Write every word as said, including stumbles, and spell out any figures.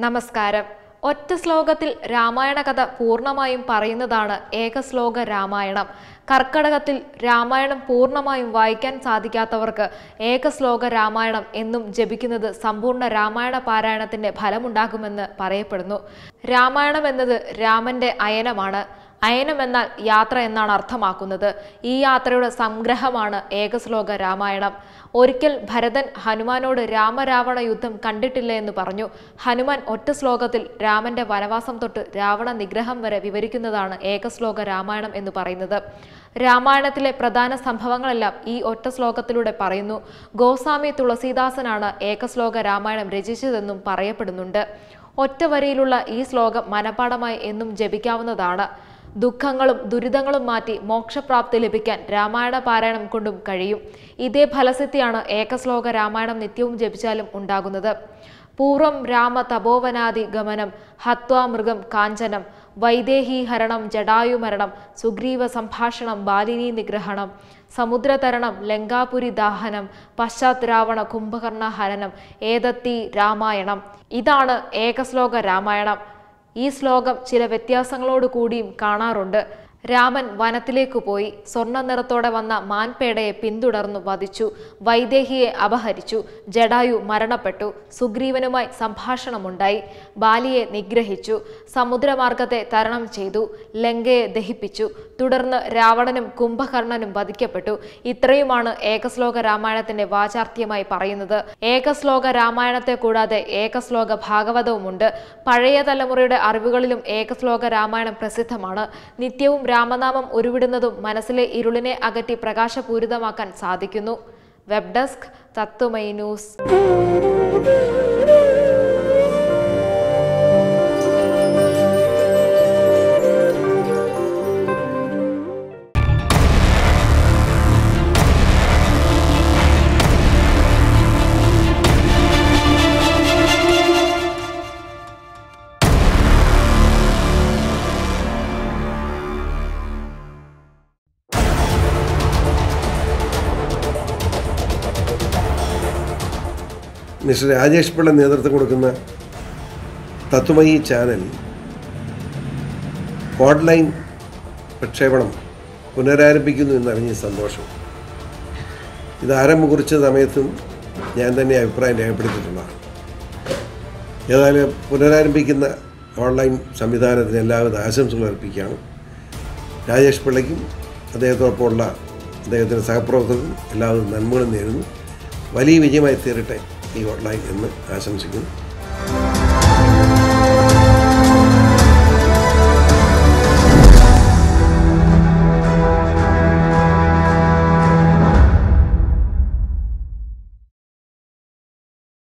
നമസ്കാരം. ഒറ്റ ശ്ലോകത്തിൽ രാമായണ കഥ പൂർണ്ണമായും പറയുന്നതാണ് ഏകശ്ലോക രാമായണം. കർക്കടകത്തിൽ രാമായണം പൂർണ്ണമായും വായിക്കാൻ സാധിക്കാത്തവർക്ക് ഏകശ്ലോക രാമായണം എന്നും ജപിക്കുന്നത് സമ്പൂർണ്ണ രാമായണ പാരായണത്തിന്റെ ഫലമുണ്ടാകുമെന്ന് പറയപ്പെടുന്നു. രാമായണം എന്നത് രാമന്റെ അയനമാണ്. അയനം എന്നാൽ യാത്ര എന്നാണ് അർത്ഥമാക്കുന്നത്. ഈ യാത്രയുടെ സംഗ്രഹമാണ് ഏകശ്ലോക രാമായണം. ഒരിക്കൽ ഭരതൻ ഹനുമാനോട് രാമരാവണ യുദ്ധം കണ്ടിട്ടില്ല എന്ന് പറഞ്ഞു. ഹനുമാൻ ഒറ്റ ശ്ലോകത്തിൽ രാമന്റെ വനവാസം തൊട്ട് രാവണ നിഗ്രഹം വരെ വിവരിക്കുന്നതാണ് ഏകശ്ലോക രാമായണം എന്ന് പറയുന്നത്. രാമായണത്തിലെ പ്രധാന സംഭവങ്ങളെല്ലാം ഈ ഒറ്റ ശ്ലോകത്തിലൂടെ പറയുന്നു. ഗോസ്വാമി തുളസീദാസനാണ് ഏകശ്ലോക രാമായണം രചിച്ചതെന്നും പറയപ്പെടുന്നുണ്ട്. ഒറ്റ വരിയിലുള്ള ഈ ശ്ലോകം മനപാഠമായി എന്നും ജപിക്കാവുന്നതാണ്. ദുഃഖങ്ങളും ദുരിതങ്ങളും മാറ്റി മോക്ഷപ്രാപ്തി ലഭിക്കാൻ രാമായണ പാരായണം കൊണ്ടും കഴിയും. ഇതേ ഫലസിദ്ധിയാണ് ഏകശ്ലോക രാമായണം നിത്യവും ജപിച്ചാലും ഉണ്ടാകുന്നത്. പൂർവം രാമ തപോവനാദി ഗമനം, ഹത്വാ മൃഗം കാഞ്ചനം, വൈദേഹി ഹരണം ജടായുമരണം, സുഗ്രീവ സംഭാഷണം ബാലിനി നിഗ്രഹണം, സമുദ്രതരണം ലങ്കാപുരി ദാഹനം, പശ്ചാത് രാവണ കുംഭകർണ ഹനനം, ഏതത്തി രാമായണം. ഇതാണ് ഏകശ്ലോക രാമായണം. ഈ ശ്ലോകം ചില വ്യത്യാസങ്ങളോട് കൂടിയും കാണാറുണ്ട്. രാമൻ വനത്തിലേക്ക് പോയി. സ്വർണ്ണ നിറത്തോടെ വന്ന മാൻപേടയെ പിന്തുടർന്നു വധിച്ചു. വൈദേഹിയെ അപഹരിച്ചു. ജടായു മരണപ്പെട്ടു. സുഗ്രീവനുമായി സംഭാഷണമുണ്ടായി. ബാലിയെ നിഗ്രഹിച്ചു. സമുദ്രമാർഗത്തെ തരണം ചെയ്തു. ലങ്കയെ ദഹിപ്പിച്ചു. തുടർന്ന് രാവണനും കുംഭകർണനും വധിക്കപ്പെട്ടു. ഇത്രയുമാണ് ഏകശ്ലോക രാമായണത്തിന്റെ വാചാർത്ഥ്യമായി പറയുന്നത്. ഏകശ്ലോക രാമായണത്തെ കൂടാതെ ഏകശ്ലോക ഭാഗവതവുമുണ്ട്. പഴയ തലമുറയുടെ അറിവുകളിലും ഏകശ്ലോക രാമായണം പ്രസിദ്ധമാണ്. നിത്യവും രാമനാമം ഉരുവിടുന്നതും മനസ്സിലെ ഇരുളിനെ അകറ്റി പ്രകാശപൂരിതമാക്കാൻ സാധിക്കുന്നു. Web desk Tatwamayi news. Mister Rajesh Pillai നേതൃത്വം കൊടുക്കുന്ന തത്വമയി ചാനൽ ഓൺലൈൻ പ്രക്ഷേപണം പുനരാരംഭിക്കുന്നു എന്നറിഞ്ഞ സന്തോഷം. ഇത് ആരംഭം കുറിച്ച സമയത്തും ഞാൻ തന്നെ അഭിപ്രായം രേഖപ്പെടുത്തിയിട്ടുള്ളതാണ്. ഏതായാലും പുനരാരംഭിക്കുന്ന ഓൺലൈൻ സംവിധാനത്തിന് എല്ലാവിധ ആശംസകൾ അർപ്പിക്കുകയാണ്. രാജേഷ് പിള്ളയ്ക്കും അദ്ദേഹത്തോടൊപ്പമുള്ള അദ്ദേഹത്തിൻ്റെ സഹപ്രവർത്തകർക്കും എല്ലാവിധ നന്മകളും നേരുന്നു. വലിയ വിജയമായി തീരട്ടെ ഈ ഓൺലൈൻ എന്ന് ആശംസിക്കുന്നു.